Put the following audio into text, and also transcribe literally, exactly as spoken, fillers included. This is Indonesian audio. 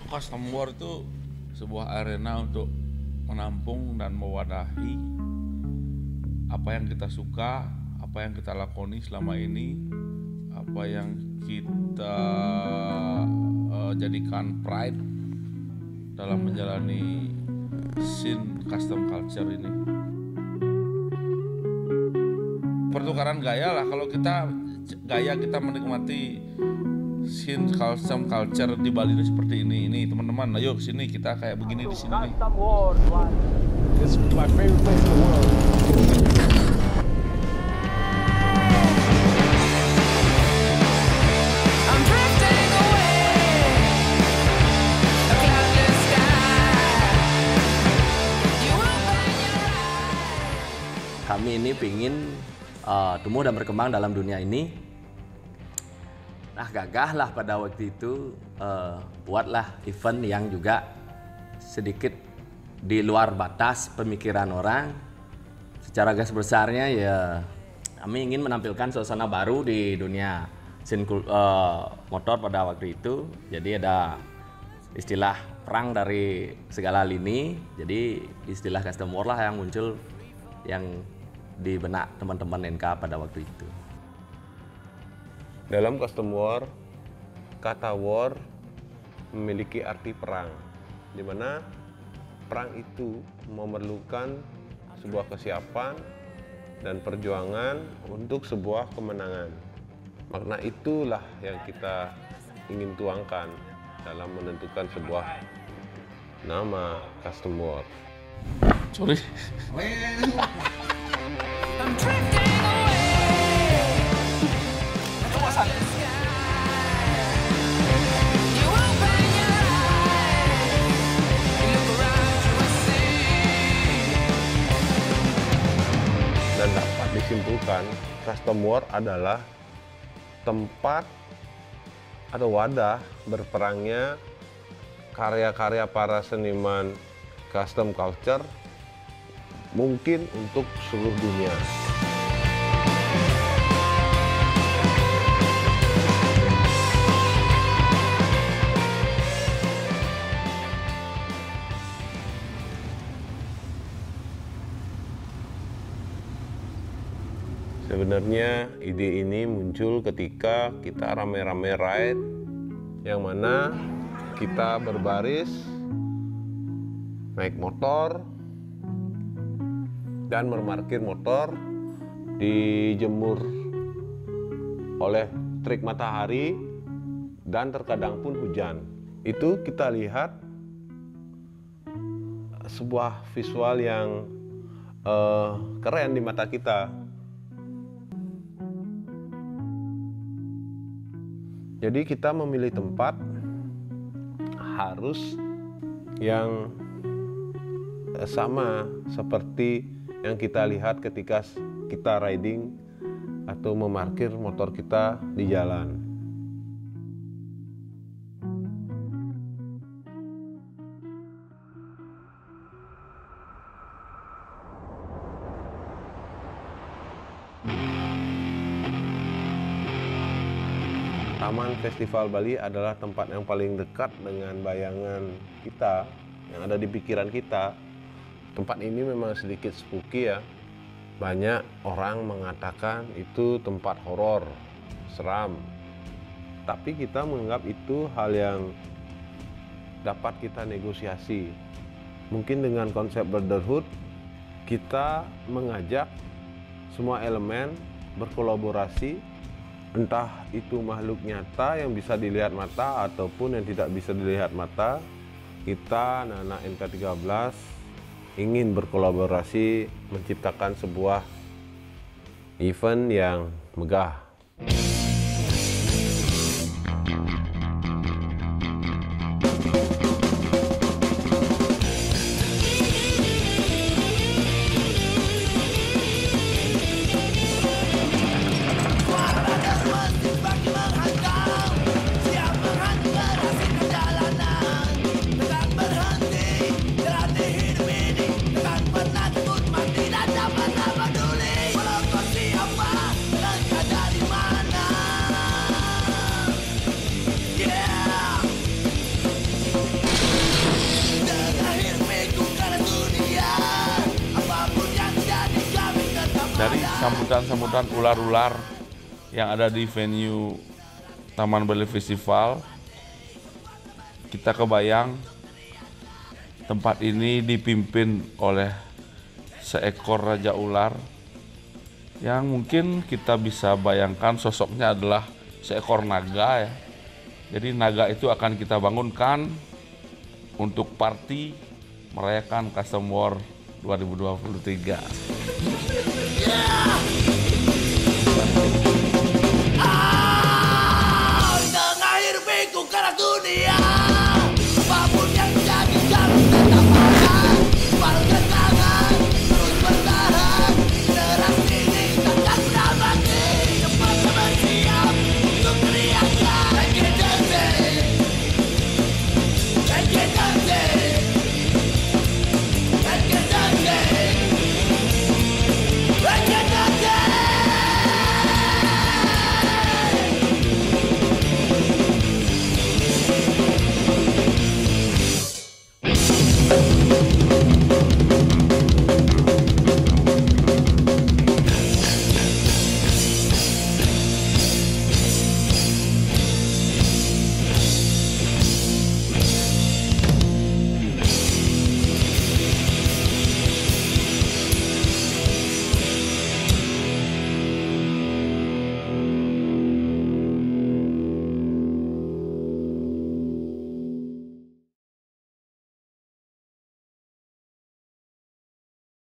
Custom War itu sebuah arena untuk menampung dan mewadahi apa yang kita suka, apa yang kita lakoni selama ini, apa yang kita uh, jadikan pride dalam menjalani scene custom culture ini. Pertukaran gaya lah, kalau kita gaya kita menikmati scene custom culture di Bali ini seperti ini. Ini teman-teman, ayo kesini, kita kayak begini di sini nih. Custom War, it's my favorite place in the world. Kami ini ingin uh, tumbuh dan berkembang dalam dunia ini. Nah, gagahlah pada waktu itu uh, buatlah event yang juga sedikit di luar batas pemikiran orang. Secara gas besarnya ya kami ingin menampilkan suasana baru di dunia scene uh, motor pada waktu itu. Jadi ada istilah perang dari segala lini. Jadi istilah custom war lah yang muncul, yang di benak teman-teman N K pada waktu itu. Dalam custom war, kata war memiliki arti perang, di mana perang itu memerlukan sebuah kesiapan dan perjuangan untuk sebuah kemenangan. Makna itulah yang kita ingin tuangkan dalam menentukan sebuah nama custom war. Sorry. Dan dapat disimpulkan, custom war adalah tempat atau wadah berperangnya karya-karya para seniman custom culture, mungkin untuk seluruh dunia. Sebenarnya ide ini muncul ketika kita rame-rame ride, yang mana kita berbaris naik motor dan memarkir motor, dijemur oleh terik matahari dan terkadang pun hujan. Itu kita lihat sebuah visual yang uh, keren di mata kita. Jadi kita memilih tempat harus yang sama seperti yang kita lihat ketika kita riding atau memarkir motor kita di jalan. Taman Festival Bali adalah tempat yang paling dekat dengan bayangan kita, yang ada di pikiran kita. Tempat ini memang sedikit spooky ya. Banyak orang mengatakan itu tempat horor, seram. Tapi kita menganggap itu hal yang dapat kita negosiasi. Mungkin dengan konsep brotherhood, kita mengajak semua elemen berkolaborasi, entah itu makhluk nyata yang bisa dilihat mata ataupun yang tidak bisa dilihat mata. Kita anak-anak N K tiga belas ingin berkolaborasi menciptakan sebuah event yang megah. sambutan-sambutan ular-ular yang ada di venue Taman Bali Festival, kita kebayang tempat ini dipimpin oleh seekor raja ular yang mungkin kita bisa bayangkan sosoknya adalah seekor naga ya. Jadi naga itu akan kita bangunkan untuk party merayakan Custom War dua ribu dua puluh tiga. Tengah hirupku karena dunia.